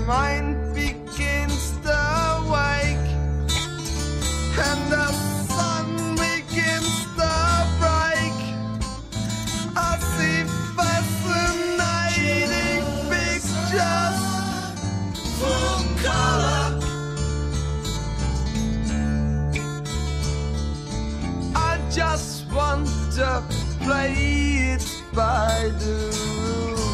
mind begins to wake, and the sun begins to break. I see fascinating pictures, full color. I just want to play it by the rules.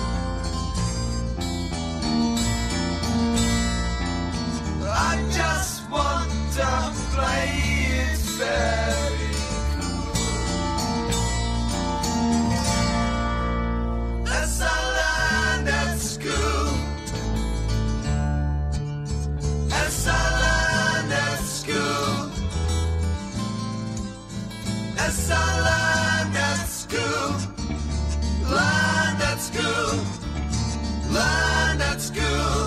I just want to play it very cool. As I learned at school, as I learned at school, as I learned at school, learned at school, learned at school.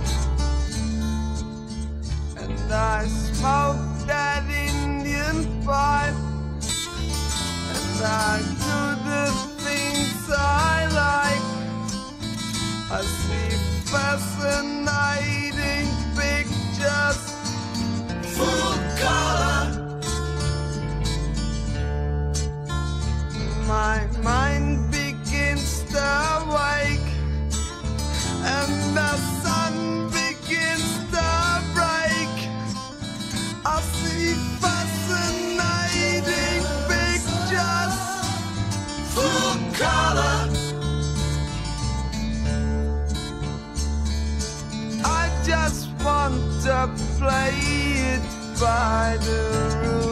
And I smoke that Indian pipe, and I do the things I like. I see fascinating pictures, full color. My mind begins to wake, and the sun begins to break. I see fascinating pictures, full color. I just want to play it by the rules.